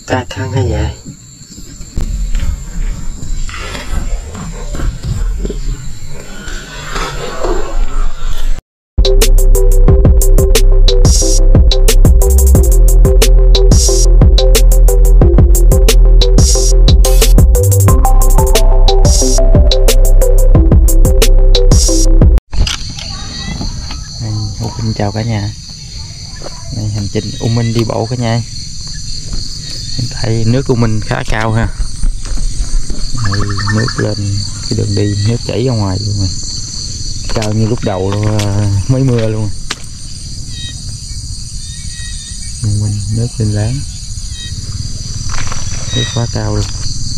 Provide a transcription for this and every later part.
Ca thăng hay vậy? Xin chào cả nhà. Đây, hành trình U Minh đi bộ cả nhà. Hiện tại nước U Minh khá cao ha. Đây, nước lên cái đường đi, nước chảy ra ngoài luôn rồi. Cao như lúc đầu luôn, mới mưa luôn. U Minh nước lên láng, nước quá cao luôn.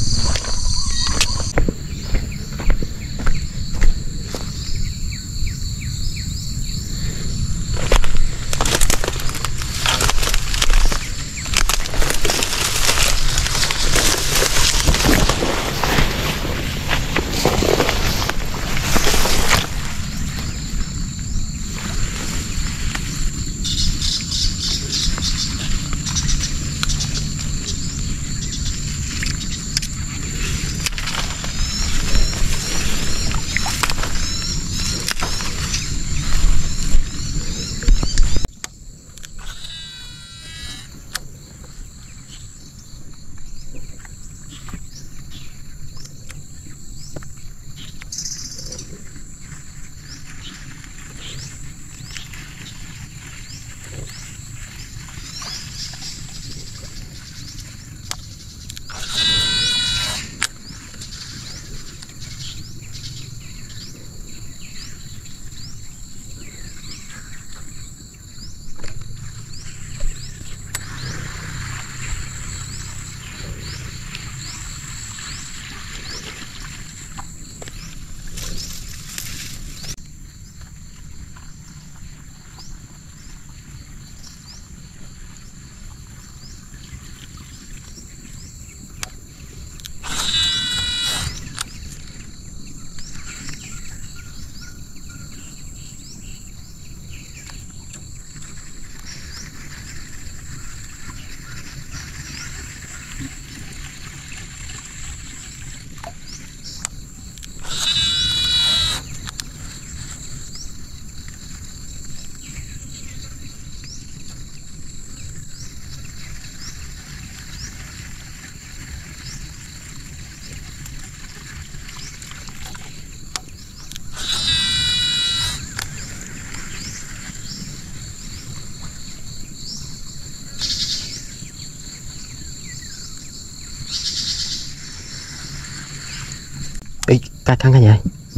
Ý, ca thăng hay vậy?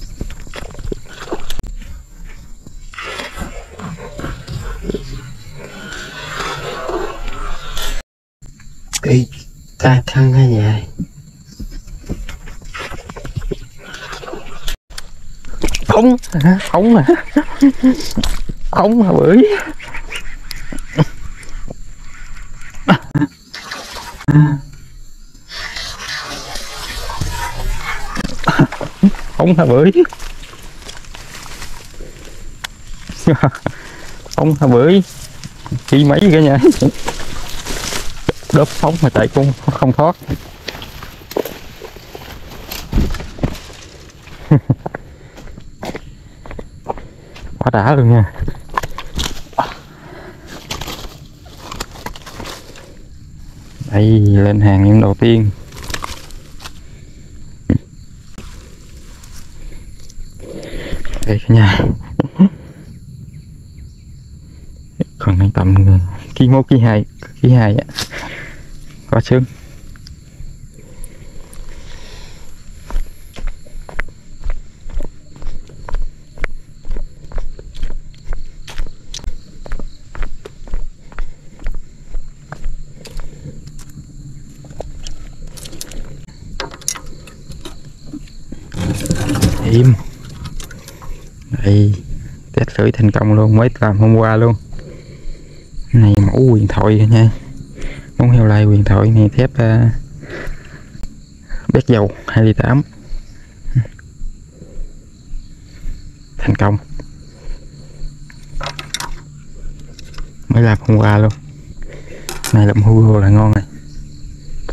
Ý, ca thăng hay vậy? Ống hả? Ống hả? Ống hả bưởi? Ống hả bưởi? Ống hả bưởi? Chi mấy cả nhà. Đớp phóng mà chạy cũng không thoát. Quá đã luôn nha. Đây lên hàng em đầu tiên. Đây cả nhà. Còn đang tầm ký 1 ký 2 á. Quá sướng. Im. Đây test sưởi thành công luôn, mới làm hôm qua luôn. Này mẫu huyền thoại nha, món heo lai huyền thoại này, thép bét dầu 2,8 L. Thành công, mới làm hôm qua luôn. Này lụm hưu là ngon này.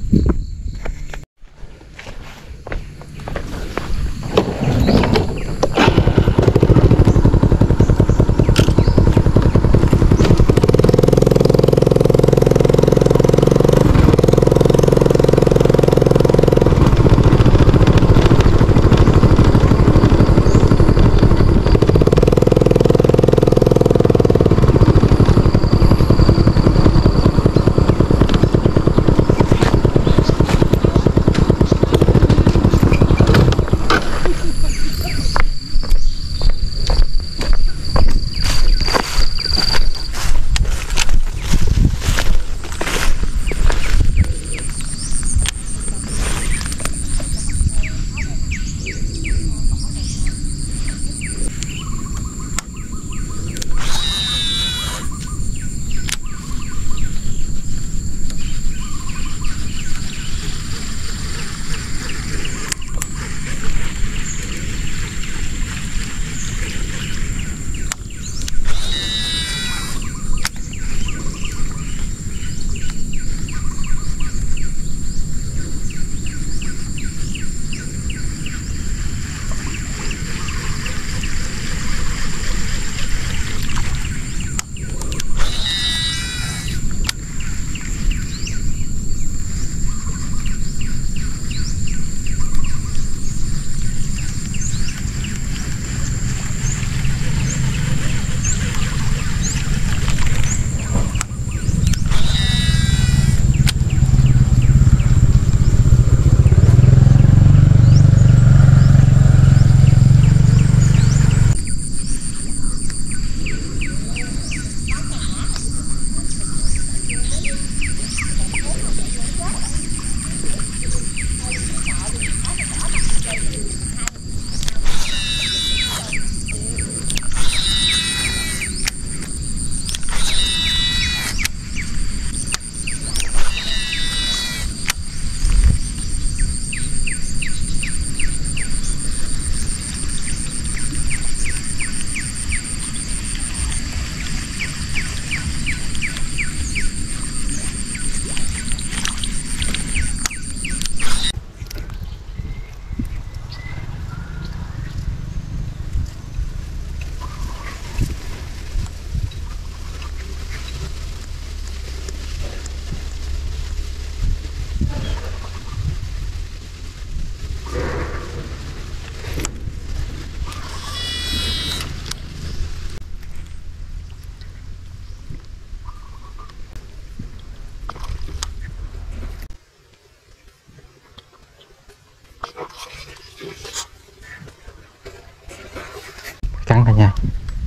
Căng cả nhà.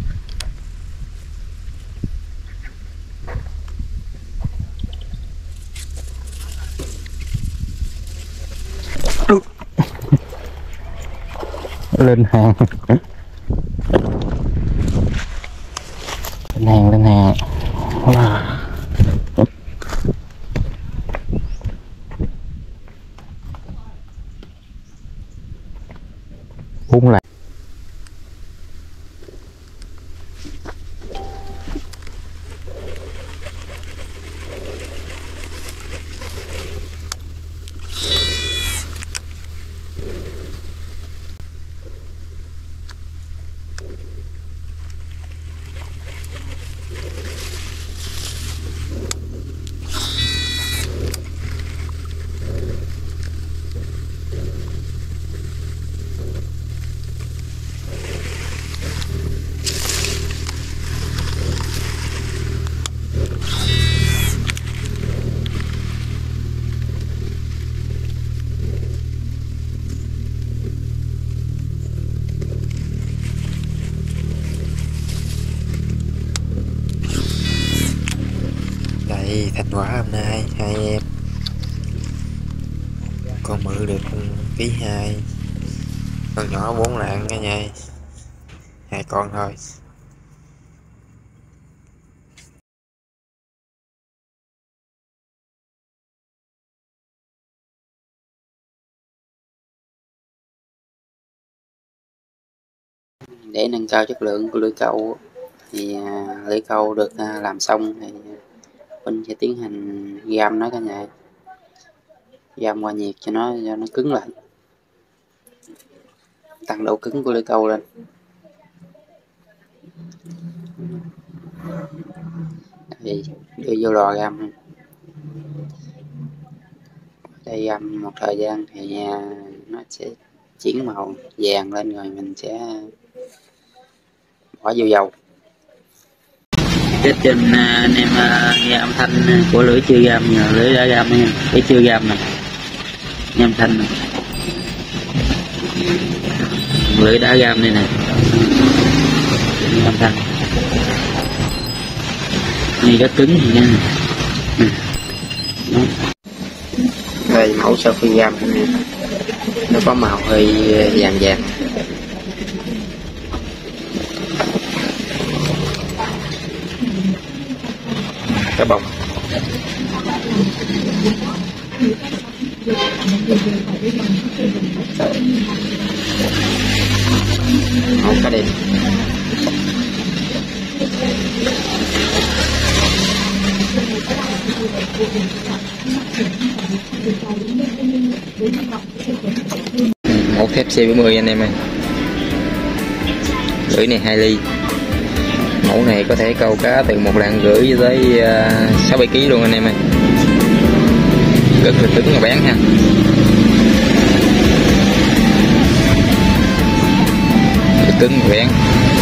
Lên hàng. Lên hàng. Wow. Uống lại. Đây thành quả hôm nay hai em con mự được ký 2, con nhỏ 4 lạng cả nhà, 2 con thôi. Để nâng cao chất lượng của lưỡi câu thì lưỡi câu được làm xong thì mình sẽ tiến hành găm nó cả nhà. găm qua nhiệt cho nó cứng lại, tăng độ cứng của lưỡi câu lên. Thì đưa vô lò găm, đây găm một thời gian thì nó sẽ chuyển màu vàng lên, rồi mình sẽ bỏ vô dầu. Cái trên anh em nghe âm thanh của lưỡi chưa găm, lưỡi đã găm nha, cái chưa găm nè, nghe âm thanh nè, lưỡi đã găm đây nè, âm thanh này rất cứng nha. Đây mẫu sau khi găm nó có màu hơi vàng vàng. Cá bông mẫu cá đen. Mẫu thép C70 anh em ơi, lưỡi này 2 ly. Mẫu này có thể câu cá từ 1,5 lạng tới 6-7 kg luôn anh em ơi, rất là cứng và bén ha. Cứng và bén.